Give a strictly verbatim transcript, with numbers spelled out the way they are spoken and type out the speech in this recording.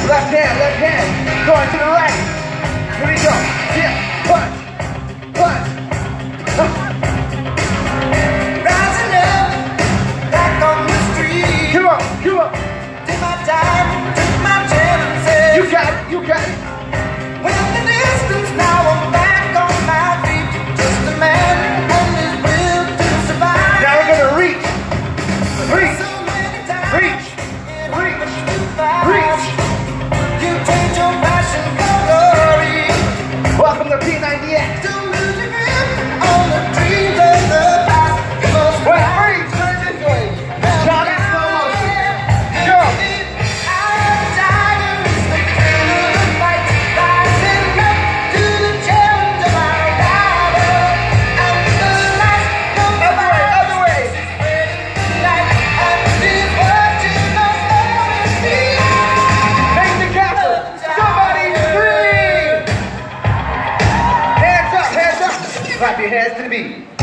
Left hand, left hand. Going to the right. Here we go. Yeah, punch, punch. Rising up, back on the street. Come on, come on. Did my time, took my chances. You got it, you got it. Went the distance, now I'm back on my feet. Just a man and his will to survive. Now we're gonna reach, reach, So many times reach, in reach, which you fight. reach. You change your passion for glory. Welcome to P ninety X. Don't lose your grip on the dreams of the past. You must Wait, fight. freeze, turn this way. John in slow motion. Go. Make the castle. Somebody scream. Hands up, hands up. Clap your hands to the beat.